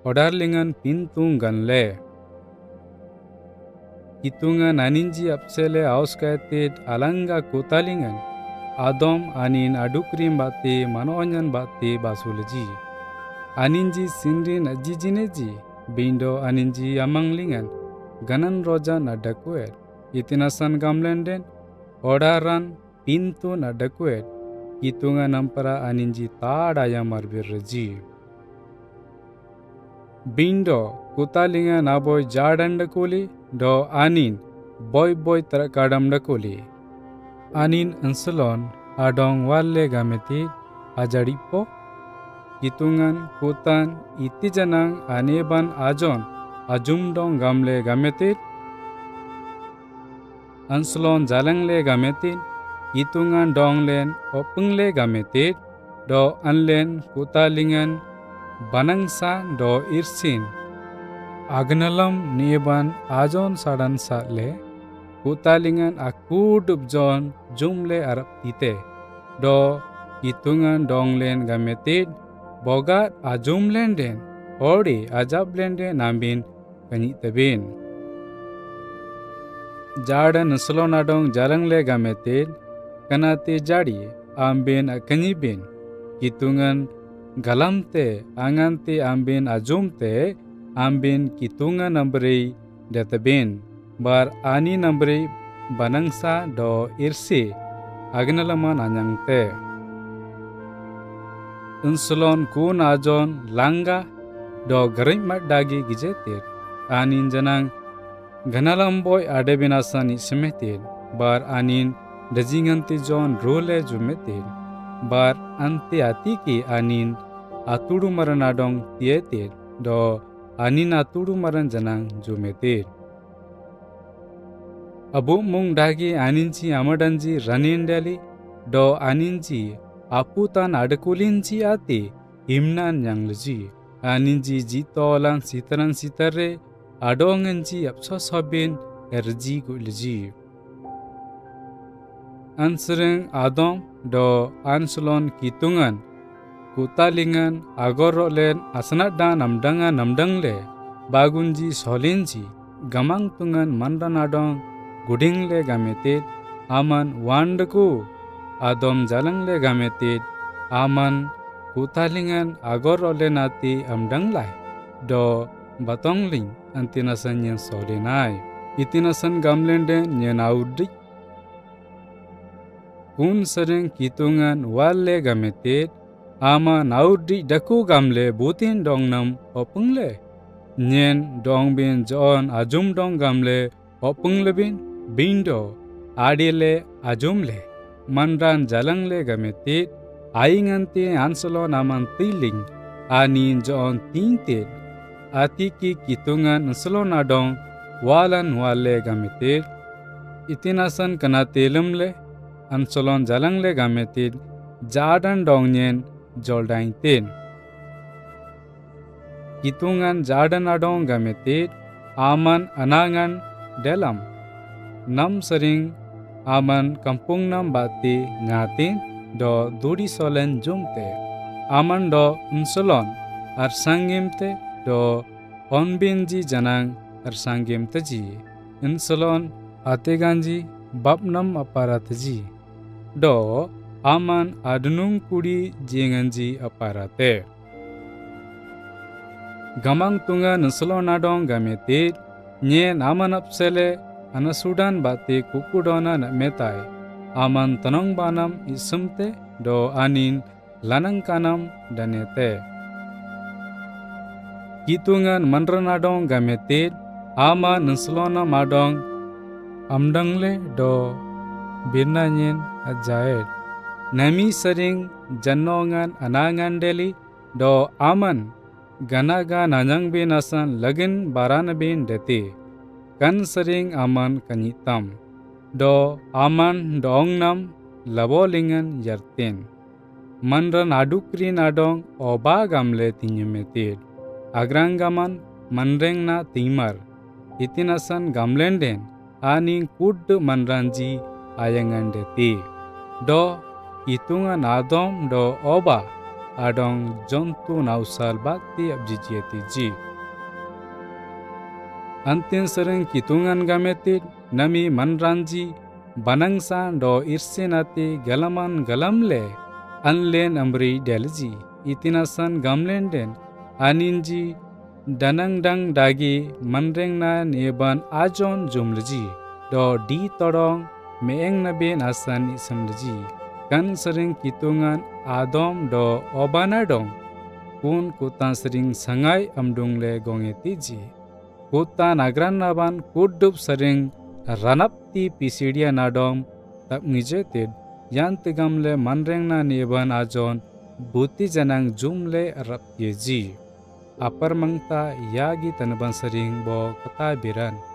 odarlingan pintung ganle. Kitungan aninji apsele auskaited alanga kutalingan adom anin adukrim bate manoanyan bate basulji. Aninji sinrin ajijineji bindo aninji amanglingan ganan roja nadakuet. Itinasan gamlenden odaran pintu nadakuet. Kitungan nampara aninji taadaya marbirji. Bindo kutalinga naboy jadandakuli do anin boy tarakadamdakuli. Anin ansalon adong walle gameti ajadipo. Kitungan kutan itijanang aneban ajon ajumdong gamle gametit. Ansalon jalangle gametin. Kitungan donglen opengle gametit. Do anlen kutalingan banangsa do irsin. Agnalam neban ajon sadan satle. Kutalingan akudub jon jumle arap tite. Do kitungan donglen gametit. Bogat ajumlenden. Ori ajablenden nambin kanyitabin. Jada nasalon adong jalangle gametit. Kanate jadi ambin akanyibin. Kitungan galamte angante ambin ajumte ambin kitungan nambri databin. Bar ani nambri banangsa do irsi agnalaman anyangte. Unsulon kun ajon langa do garimmat dagi gijetir. Anin janang ganalamboy adebinasan ismetir. Bar anin dajinganti jon role jumetir. Bar ante atiki anin atudu maran adong tietir. Do anin atudu maran janang jumetir. Abu mung dagi aninci amadanji ranindali do aninci aputan adakulinci ati imnan yanglji. Aninci jitolan sitaran sitare adonganci apsosobin erji gulji. Ansering adom do ansulon kitungan kutalingan agorolen asnaddan namdangle bagunji solinji gamang tungan mandan adong gudingle gametit aman wandaku adom jalangle gametit aman kutalingan agorolen ati amdanglai do batongling antinasan yang solinai itinasan gamlende nyen audrik. Kun sering kitungan walle gametit ama naudri daku gamle butin dongnam opengle. Nyen dongbin jon ajum dong gamle openglebin bindo adile ajumle. Mandan jalangle gametit aingante ansolo naman tiling anin jon tintit. Atiki kitungan ansolo nadong walan walle gametit. Itinasan kana telemle. Ansolon jalangle gametit jadan dongnyen joldaintin. Kitungan jadan adong gametit aman anangan delam. Nam sering aman kampung nam bati ngatin do duri solen jumte. Aman do unsolon ar sangimte do onbinji janang ar sangimte ji. Unsolon ateganji babnam aparatji. Do aman adunung kudi jenganji aparate. Gamang tunga nuslo nadong gametit nye naman apsele anasudan bati kukudona metai. Aman tanong banam isumte do anin lanang kanam danete. Kitungan manran adong gametit ama nuslo na madong amdangle do birnanyen ajaed. Nami sering jannongan anangan deli do aman ganaga nanjang bin asan lagin baran bin deti. Kan sering aman kanyitam. Do aman dongnam labolingan yartin. Manran adukrin adong oba gamle tinyemetir. Agrangaman manreng na timar. Itinasan gamlenden aning kud manranji ayangan deti. Do itungan adom do oba adong jontu nausal bakti abjijieti ji. Antin sering kitungan gametit nami manranji banangsa do irsenati galaman galamle anlen amri delji itinasan gamlen den aninji danangdang dagi manrengna neban ajon jumlji do di todong meeng naben asan isamlji kan sering kitungan adom do obanadong kun kutan sering sangai amdungle gongeti ji kuta nagran naban kudup sering ranapti pisidia nadom tap ngijeted yan tegamle manrengna neban ajon buti janang jumle rapye ji apar mangta yagi tanban sering bo kata biran